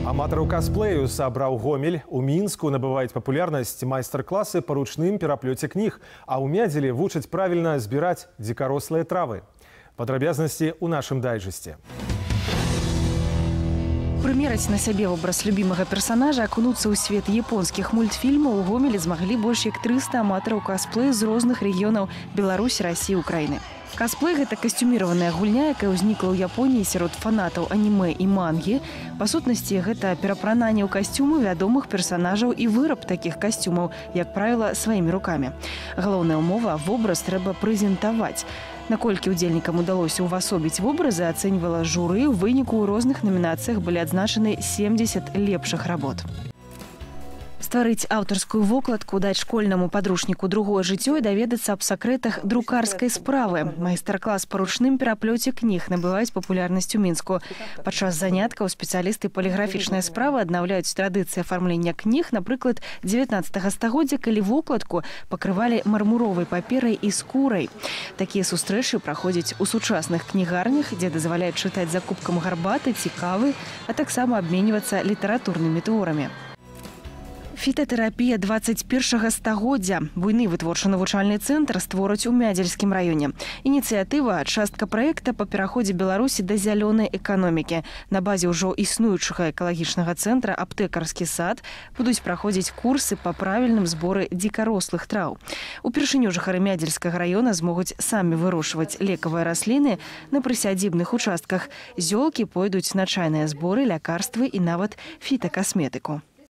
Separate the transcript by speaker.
Speaker 1: Аматараў касплею сабраў Гомель. У Мінску набываюць папулярнасць майстар-класы па ручным пераплёце кніг, а ў Мядзелі вучаць правільна збіраць дзікарослыя травы. Падрабязнасці ў нашым дайджэсце.
Speaker 2: Прымераць на сябе вобраз любімага персонажа, акунуцца ў свет японскіх мультфільмаў у Гомелі змаглі больш як 300 аматараў касплею з розных рэгіёнаў Беларусі, Расіі, Украіны. Касплей – гэта касцюміраваная гульня, якая ўзнікла ў Японіі сярод фанатаў анімэ і мангі. Па сутнасці, гэта перапрананне ў касцюмы вядомых персонажаў і выраб такіх касцюмаў, як правіла, сваімі рукамі. Галоўная ўмова – вобраз трэба прэзентаваць. Наколькі удзельнікам удалося ўвасобіць вобразы, ацэньвала журы. У выніку ў розных намінацыях былі адзначаны 70 лепшых работ. Стварыць аўтарскую вокладку, даць школьнаму падручніку другое жыццё і даведацца аб сакрэтах друкарскай справы. Майстар-клас па ручным пераплёце кніг набываюць папулярнасць у Мінску. Падчас заняткаў спецыялісты паліграфічнай справы аднаўляюць традыцыі афармлення кніг, напрыклад, 19 стагоддзя, калі вокладку пакрывалі мармуровай паперай і скурай. Такія сустрэчы праходзяць у сучасных кнігарнях, дзе дазваляюць чытаць за кубкам гарбаты ці кавы, а таксама абменьвацца літаратурнымі творамі. Фітатэрапія 21 стагоддзя. Буйны вытворча-навучальны цэнтр створаць у Мядзельскім раёне. Ініцыятыва – частка праекта па пераходзе Беларусі да зялёнай эканомікі. На базе ўжо існуючага экалагічнага цэнтра «Аптэкарскі сад» будуць праходзіць курсы па правільным зборы дзікарослых траў. Упершыню жыхары Мядзельскага раёна змогуць самі вырошчваць лекавыя расліны на прысядзібных участках. Зёлкі пойдуць на чайныя зборы, лякарствы і нават фітакасметыку.